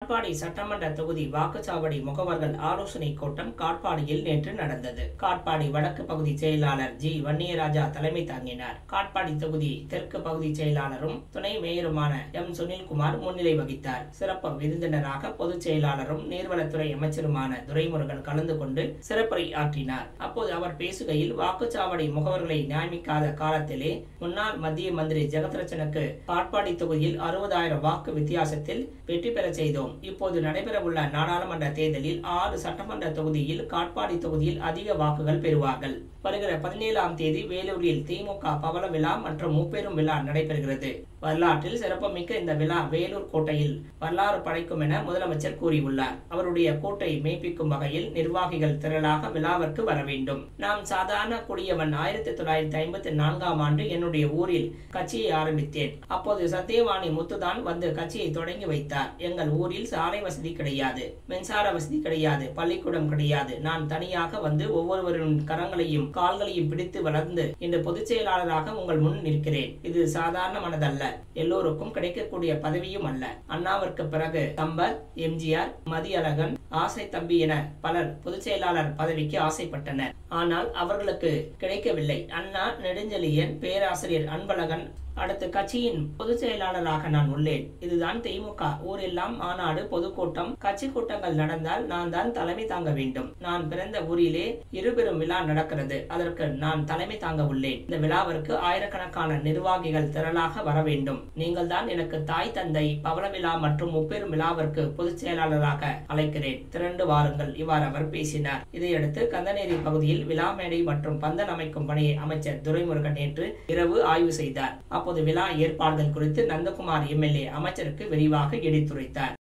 காட்பாடி சட்டமன்ற தொகுதி வாக்குச்சாவடி முகவர்கள் ஆலோசனை கூட்டம் காட்பாடியில் நேற்று நடந்தது. காட்பாடி வடக்கு பகுதி செயலாளர் ஜி வன்னியராஜா தலைமை தாங்கினார். காட்பாடி தொகுதி தெற்கு பகுதி செயலாளரும் துணை மேயருமான எம் சுனில்குமார் முன்னிலை வகித்தார். சிறப்பு விருந்தினராக பொதுச் செயலாளரும் நீர்வளத்துறை அமைச்சருமான துரைமுருகன் கலந்து கொண்டு சிறப்புரை ஆற்றினார். அப்போது அவர் பேசுகையில், வாக்குச்சாவடி முகவர்களை நியமிக்காத காலத்திலே முன்னாள் மத்திய மந்திரி ஜெகத்ரட்சனுக்கு காட்பாடி தொகுதியில் 60,000 வாக்கு வித்தியாசத்தில் வெற்றி பெற செய்தோம். இப்போது நடைபெறவுள்ள நாடாளுமன்ற தேர்தலில் 6 சட்டமன்ற தொகுதியில் காட்பாடி தொகுதியில் அதிக வாக்குகள் பெறுவார்கள். வருகிற 17ஆம் தேதி வேலூரில் திமுக பவள விழா மற்றும் முப்பெரும் விழா நடைபெறுகிறது. வரலாற்றில் சிறப்புமிக்க இந்த விழா வேலூர் கோட்டையில் வரலாறு படைக்கும் என முதலமைச்சர் கூறியுள்ளார். அவருடைய கோட்டை மெய்ப்பிக்கும் வகையில் நிர்வாகிகள் திரளாக விழாவிற்கு வர வேண்டும். நான் சாதாரண குடியவன். 1954ஆம் ஆண்டு என்னுடைய ஊரில் கட்சியை ஆரம்பித்தேன். அப்போது சத்தியவாணி முத்துதான் வந்து கட்சியை தொடங்கி வைத்தார். எங்கள் ஊரில் சாலை வசதி கிடையாது, மின்சார வசதி கிடையாது, பள்ளிக்கூடம் கிடையாது. நான் தனியாக வந்து ஒவ்வொருவரின் கரங்களையும் கால்களையும் பிடித்து வளர்ந்து இன்று பொதுச் செயலாளராக உங்கள் முன் நிற்கிறேன். இது சாதாரணமானதல்ல, எல்லோருக்கும் கிடைக்கக்கூடிய பதவியும் அல்ல. அண்ணாவிற்கு பிறகு கம்பர், எம்ஜிஆர், மதியழகன், ஆசை தம்பி என பலர் பொதுச் செயலாளர் பதவிக்கு ஆசைப்பட்டனர். ஆனால் அவர்களுக்கு கிடைக்கவில்லை. அண்ணா, நெடுஞ்செழியன், பேராசிரியர் அன்பழகன், அடுத்து கட்சியின் பொதுச் செயலாளராக நான் உள்ளேன். இதுதான் திமுக. ஊரெல்லாம் மாநாடு, பொதுக்கூட்டம், கட்சி கூட்டங்கள் நடந்தால் நான் தான் தலைமை தாங்க வேண்டும். நான் பிறந்த ஊரிலே இருபெரும் விழா நடக்கிறது. அதற்கு நான் தலைமை தாங்க உள்ளேன். இந்த விழாவிற்கு ஆயிரக்கணக்கான நிர்வாகிகள் திரளாக வர வேண்டும். நீங்கள் தான் எனக்கு தாய் தந்தை. பவள விழா மற்றும் முப்பெரும் விழாவிற்கு பொதுச் செயலாளராக அழைக்கிறேன். திரண்டு வாருங்கள். இவ்வாறு அவர் பேசினார். இதையடுத்து கந்தநேரி பகுதியில் விழா மேடை மற்றும் பந்தல் அமைக்கும் பணியை அமைச்சர் துரைமுருகன் நேற்று இரவு ஆய்வு செய்தார். அப்போது விழா ஏற்பாடுகள் குறித்து நந்தகுமார் எம்எல்ஏ அமைச்சருக்கு விரிவாக எடுத்துரைத்தார்.